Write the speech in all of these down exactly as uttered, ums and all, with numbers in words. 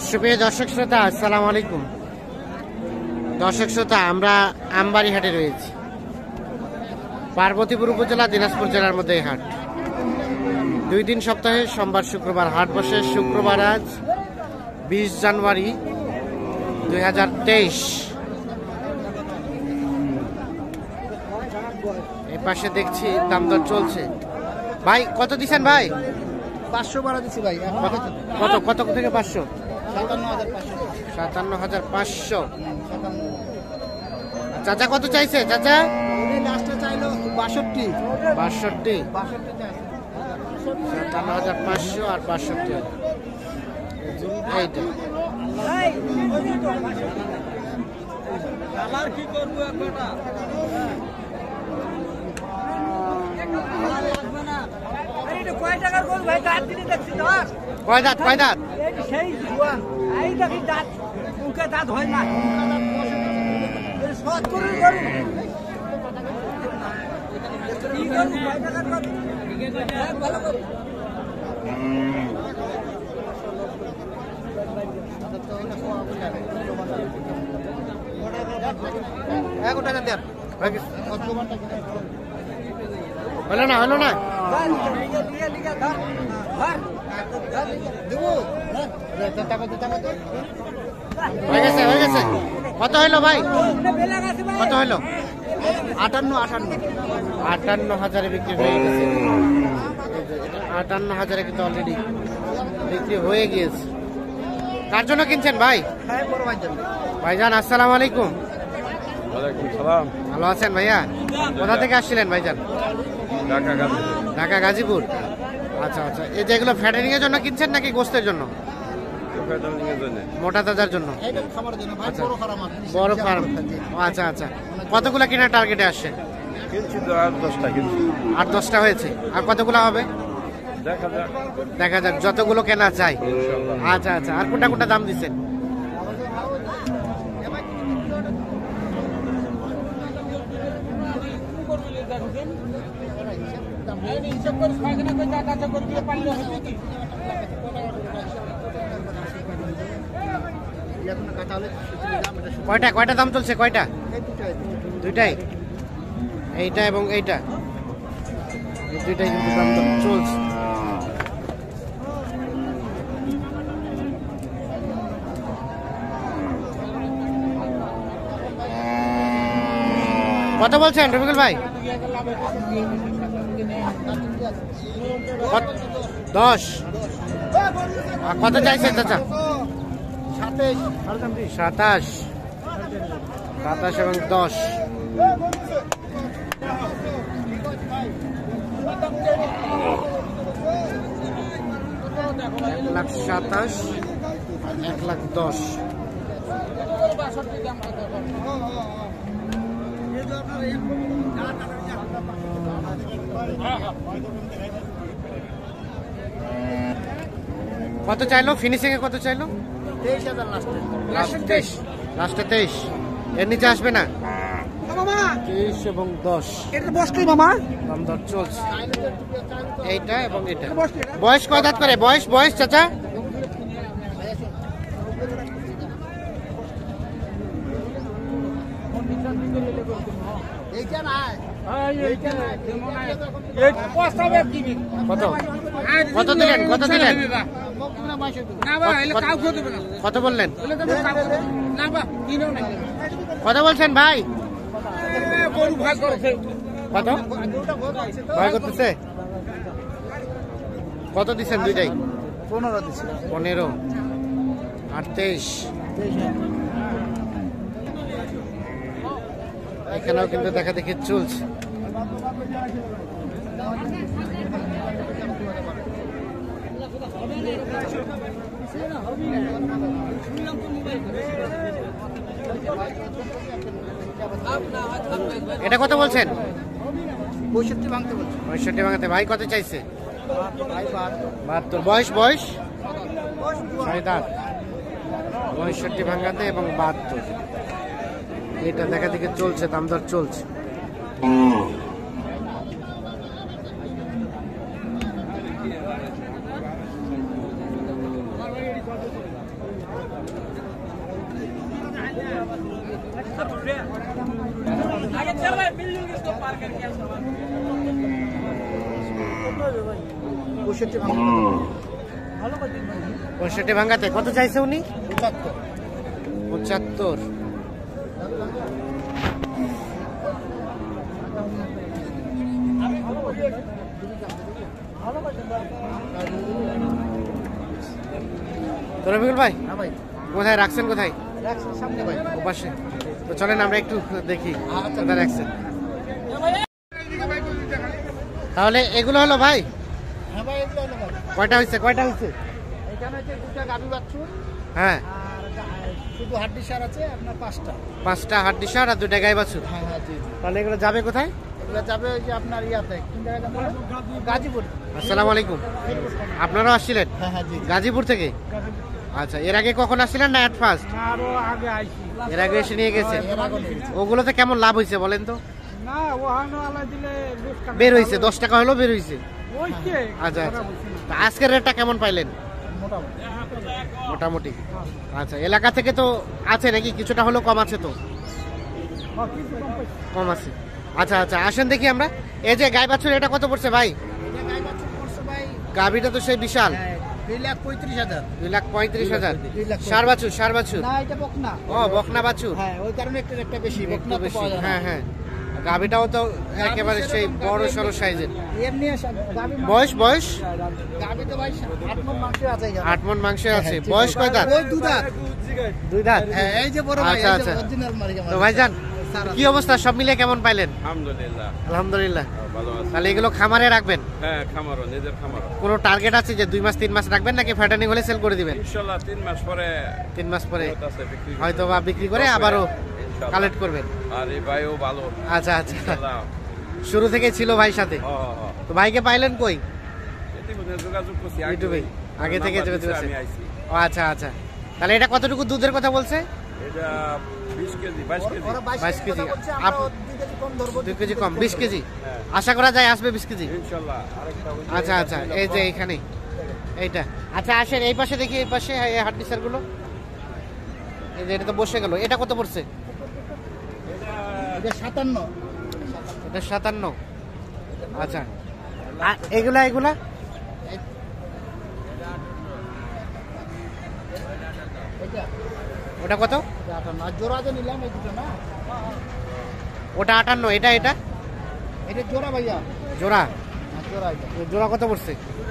সুপ্রিয় দর্শক শ্রোতা, আসসালামু আলাইকুম। দর্শক শ্রোতা, আমরা আমবাড়ি হাটে রয়েছি। পার্বতীপুর উপজেলা, দিনাজপুর জেলার মধ্যে এই হাট দুই দিন সপ্তাহে সোমবার শুক্রবার হাট বসে। শুক্রবার আজ বিশ জানুয়ারি দুই হাজার তেইশ। এই পাশে দেখছি দাম দর চলছে। ভাই কত দিচ্ছেন ভাই? পাঁচশো বাড়া দিচ্ছি ভাই। কত কত থেকে পাঁচশো? সাতান্ন হাজার পাঁচশো। সাতান্ন হাজার পাঁচশো। চাচা কত চাইছে? চাচা লাস্টে চাইলো বাষট্টি। বাষট্টি। বাষট্টি সাতান্ন হাজার পাঁচশো আর বাষট্টি হাজার। এইটা আমার কি করবো একটা কয় টাকার গোল ভাই? দাঁত দিলে দেখছি দশ। কয় দাঁত? কয় দাঁত? সেই জুয়ান এই দেখি দাঁত, মুখে দাঁত হয় না। সৎ করে গরু কি গরু? কয় টাকার গরু? ভালো গরু। এক টাকা দেন। হলো না, হলো না। হয়ে গেছে, হয়ে গেছে। কত হইলো ভাই? কত হইলো? আটান্ন আটান্ন আটান্ন হাজারে বিক্রি হয়ে গেছে। আটান্ন হাজারে কিন্তু অলরেডি বিক্রি হয়ে গিয়েছে। কার জন্য কিনছেন ভাই? ভাইজান আসসালামু আলাইকুম। ওয়ালাইকুম সালাম। ভালো আছেন ভাইয়া? কোথা থেকে আসছিলেন ভাইজান? ঢাকা গাজীপুর। ঢাকা গাজীপুর। আচ্ছা আচ্ছা। এই যেগুলো ফ্যাটারিং এর জন্য কিনছেন নাকি গোস্তের জন্য? মোটা তাজার জন্য। বড় ফার্ম। আচ্ছা আচ্ছা। কতগুলা কেনার টার্গেটে আসছে? কিনছি তো আট দশটা কিনছি। আট দশটা হয়েছে। আর কতগুলো হবে? দেখা যাক। দেখা যাক, যতগুলো কেনা চাই। আচ্ছা আচ্ছা। আর কোনটা কোনটা দাম দিচ্ছেন? কয়টা কয়টা দাম চলছে? কয়টা? দুইটাই। এইটা এবং এইটা, এই দুইটাই কিন্তু দাম দর চলছে। কত বলছেন রফিকুল ভাই? দশ। আর কত চাইছেন চাচা? সাতাশ। সাতাশ এবং দশ। এক লাখ সাতাশ, এক লাখ দশ। কত চাইলো ফিনিশিং এ? কত চাইলো? তেইশ হাজার লাস্টে। তেইশ। লাস্টে তেইশ। এর নিচে আসবে না? তেইশ এবং দশ। এটা বসলি মামা। দাম দর চলছে এইটা এবং এটা। বয়স কয় দাঁত করে? বয়স বয়স চাচা? কত কত দিলেন? কত দিলেন? কত বললেন? কত বলছেন ভাই? কত ভয় করতেছে? কত দিচ্ছেন দুইটাই? পনেরো দিচ্ছে। পনেরো আর তেইশ। এখানেও কিন্তু দেখা দেখি চলছে। এটা কত বলছেন? পঁয়ষট্টি ভাঙতে বলছে। পঁয়ষট্টি ভাঙাতে। ভাই কত চাইছে? বাহাত্তর। বয়স বয়স ছয় দাঁত। পঁয়ষট্টি ভাঙাতে এবং বাহাত্তর। এটা দেখা দেখে চলছে, দাম দর চলছে। পঁয়ষট্টি ভাঙ্গাতে কত চাইছে উনি? পঁচাত্তর। তো রবিকুল ভাই কোথায় রাখছেন, কোথায়? ওপাশে। তো চলেন আমরা একটু দেখি কোথায় রাখছেন। তাহলে এগুলো হলো ভাই? কয়টা হয়েছে, কয়টা হয়েছে? হ্যাঁ, শুধু হাড্ডি সার আছে আপনার পাঁচটা। পাঁচটা হাড্ডি সার আর দুটা গাই বাছুর। হ্যাঁ হ্যাঁ জি। তাহলে এগুলো যাবে কোথায়? এগুলো যাবে ওই যে আপনার ইয়াতে কোন জায়গায় যাবে? গাজীপুর। আসসালামু আলাইকুম। আপনারাও আসছিলেন হ্যাঁ হ্যাঁ জি। গাজীপুর থেকে? আচ্ছা, এর আগে কখন আসছিলেন না এট ফার্স্ট? আরো আগে আইছি। এর আগে এসে নিয়ে গেছেন? ওগুলোতে কেমন লাভ হয়েছে বলেন তো? না ওহানো আলা দিলে বের হয়েছে, দশ টাকা হলো বের হয়েছে। ওইকে আচ্ছা আচ্ছা। তা আজকের রেটটা কেমন পাইলেন? মোটামুটি মোটামুটি। আচ্ছা, এলাকা থেকে তো আছে নাকি কিছুটা হলেও কম আছে? তো কম আছে। আচ্ছা আচ্ছা, আসেন দেখি আমরা। এই যে গাই বাছুর এটা কত পড়ছে ভাই? গাভিটা তো সেই বিশাল। দুই লাখ পঁয়ত্রিশ হাজার। দুই লাখ পঁয়ত্রিশ হাজার। সার বাছুর, সার বাছুর। না এটা বকনা। ও বকনা বাছুর। হ্যাঁ ওই কারণে একটু একটা বেশি একটু বকনা তো বেশি। পাওয়া যায় না। হ্যাঁ হ্যাঁ, গাভিটাও তো একেবারে সেই বড় সড়ো সাইজের। এমনি গাবি বয়স বয়স গাবি তো ভাই আট মণ মাংস আছে এখানে। আট মন মাংস আছে। বয়স কয় দাঁত? ওই দুই দাঁত। দুই দাঁত। হ্যাঁ এই যে বড় ভাই আচ্ছা, এই আচ্ছা। যে অরিজিনাল মারি আমার। তো ভাইজান কি অবস্থা, সব মিলিয়ে কেমন পাইলেন? আলহামদুলিল্লাহ আলহামদুলিল্লাহ। ভালো আছে। তাহলে এগুলো খামারে রাখবেন? হ্যাঁ, খামারও, নিজের খামারও। কোনো টার্গেট আছে যে দুই মাস তিন মাস রাখবেন নাকি ফ্যাটানিং হলে সেল করে দিবেন? ইনশাল্লাহ তিন মাস পরে তিন মাস পরে গ্রোথ আছে, বিক্রি করব। হয়তো বা বিক্রি করে আবারও ইনশাল্লাহ। কালেক্ট করবেন। আর এই ভাইও ভালো। আচ্ছা আচ্ছা, ইনশাল্লাহ। শুরু থেকে ছিল ভাই সাথে। হ, হ, হ। তো ভাইকে পাইলেন কই? ইতিমধ্যে যোগাযোগ করছি আগে। ইউটিউবে আগে থেকে নাম্বার যোগাযোগ দিছে, আছে। আমি আইছি। ও আচ্ছা আচ্ছা। তাহলে এটা কতটুকু দুধের কথা বলছে? এটা বিশ কেজি, বাইশ কেজি। ওরা বাইশ কেজি। আমরা আপ- দুই কেজি কম ধরবো। দুই কেজি কম, বিশ কেজি হ্যাঁ। আশা করা যায় আসবে। বিশ কেজি। ইনশাল্লাহ। আরেকটা ওই যে- আচ্ছা আচ্ছা, এই যে এইখানে এইটা। আচ্ছা আসেন এই পাশে দেখি, এই পাশে এই হাড্ডিসার গুলো। এই যে এটা তো বসে গেল। এটা কত পড়ছে? এটা সাতান্ন। এটা সাতান্ন। আচ্ছা, আর এগুলা এগুলা এটা ওটা কত? এটা আটান্ন। আর জোড়া যে নিলাম এই দুটো না, ওটা আটান্ন। এটা এটা এটা জোড়া ভাইয়া। জোড়া। আর জোড়া এটা জোড়া কত পড়ছে?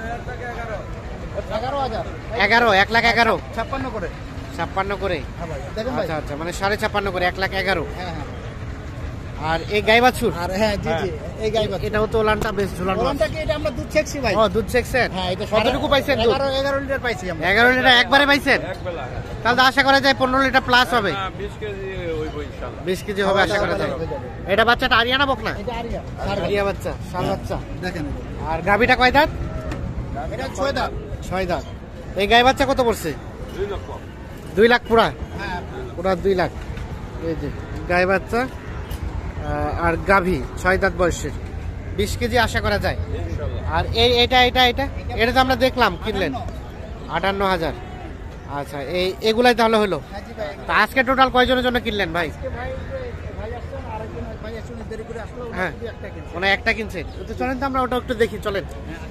এগারো হাজার। এগারো। এক লাখ এগারো। ছাপ্পান্ন করে। ছাপ্পান্ন করে। হ্যাঁ ভাই দেখেন ভাই। আচ্ছা আচ্ছা, মানে সাড়ে ছাপ্পান্ন করে, এক লাখ এগারো। হ্যাঁ হ্যাঁ। আর এই গাই বাছুর আর হ্যাঁ জি জি এই গাই বাচ্চা। এটাও তো লানটা বেশ ঝুলানো আছে। ওলানটাকে এটা আমরা দুধ ছেকছি ভাই। ও দুধ সেকশন। হ্যাঁ এটা কতটুকু পাইছেন দুধ? এগারো এগারো লিটার পাইছি আমরা। এগারো লিটার একবারে পাইছেন? এক বেলা, হ্যাঁ। তাহলে তো আশা করা যায় পনেরো লিটার প্লাস হবে। না, বিশ কেজি হইব ইনশাল্লাহ। বিশ কেজি হবে আশা করা যায়। হয়ে যাবে। এটা বাচ্চাটা আরিয়ানা বক না? এটা আরিয়া। আরিয়া বাচ্চা, শাল বাচ্চা। দেখেন আর গাভিটা কয় দাঁত? এটা ছয় দাঁত। ছয় দাঁত। এই গাই বাচ্চা কত পড়ছে? দুই লক্ষ। দুই লাখ পুরা? হ্যাঁ পুরা দুই লাখ। এই যে গাই বাচ্চা আহ, আর গাভী ছয় দাঁত বয়সের, বিশ কেজি আশা করা যায়। ইনশাল্লাহ। আর এই এটা এটা এটা এটা তো আমরা দেখলাম কিনলেন আটান্ন হাজার। আচ্ছা, এই এগুলাই তাহলে হলো। হ্যাঁ জি ভাই। তা আজকে টোটাল কয়জনের জন্য কিনলেন ভাই? আজকে ভাই ভাই আসছেন আরেকজন ভাই আসছেন দেরি করে আসলো। হ্যাঁ। শুধু একটা কিনছে। মানে একটা কিনছে। তো চলেন তো আমরা ওটা একটু দেখি, চলেন।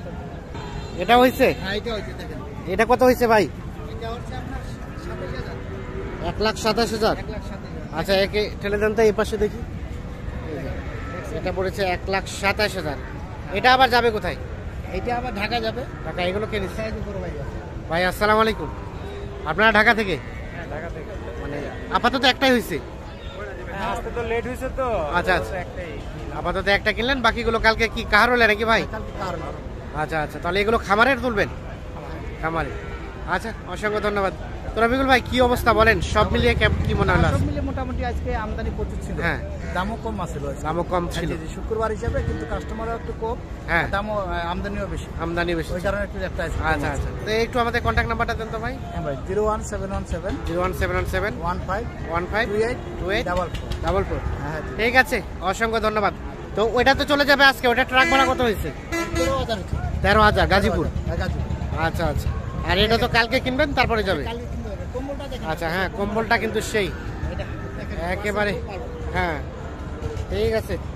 এটা হয়েছে? হ্যাঁ এটা হইছে দেখেন। এটা কত হয়েছে ভাই? এটা হচ্ছে আপনার সাতাশ হাজার। এক লাখ সাতাশ হাজার। এক লাখ সাতাশ হাজার। আচ্ছা, একে ঠেলে দেন তো এই পাশে দেখি। এই যে, এটা পড়েছে এক লাখ সাতাশ হাজার। এটা আবার যাবে কোথায়? এটা আবার ঢাকা যাবে। টাকা এগুলো কিনেছে। সাইজ বড় ভাই আছে। ভাই আসসালামু আলাইকুম। আপনারা ঢাকা থেকে? হ্যাঁ, ঢাকা থেকে। মানে আপাতত একটাই হয়েছে? হ্যাঁ, আজকে তো লেট হয়েছে তো। আচ্ছা, আচ্ছা। একটাই। আপাতত একটা কিনলেন, বাকিগুলো কালকে কি কাহার হলে নাকি ভাই? কালকে কার আচ্ছা আচ্ছা, তাহলে এগুলো খামারের তুলবেন? খামারে। আচ্ছা, অসংখ্য ধন্যবাদ। তো রবিকুল ভাই কি অবস্থা বলেন, সব মিলিয়ে কেমন কি মনে হলো? সব মিলে মোটামুটি আজকে আমদানি প্রচুর ছিল। হ্যাঁ। দামও কম আছিল আজকে। দামও কম ছিল। জি, জি, শুক্রবার হিসাবে কিন্তু কাস্টমারও একটু কম। হ্যাঁ। দামও আহ, আমদানিও বেশি। আমদানি বেশি। ওই কারণে একটু একটা আজকে কম আচ্ছা আছে। আচ্ছা, তো একটু আমাদের কন্ট্যাক্ট নাম্বারটা দেন তো ভাই। হ্যাঁ ভাই zero one seven one seven zero one seven one seven one five one five two eight two eight double four. Double four. হ্যাঁ জি। ঠিক আছে, অসংখ্য ধন্যবাদ। তো ওইটা তো চলে যাবে আজকে। ওটা ট্রাক ভাড়া কত হয়েছে? তেরো হাজার হচ্ছে। তেরো হাজার গাজীপুর। হ্যাঁ, গাজীপুর। আচ্ছা আচ্ছা, আর এটা তো কালকে কিনবেন তারপরে যাবে? কালকে কিনতে হবে। কম্বলটা দেখেন। আচ্ছা হ্যাঁ, কম্বলটা কিন্তু সেই এটা দেখেন। একেবারে হ্যাঁ ঠিক আছে।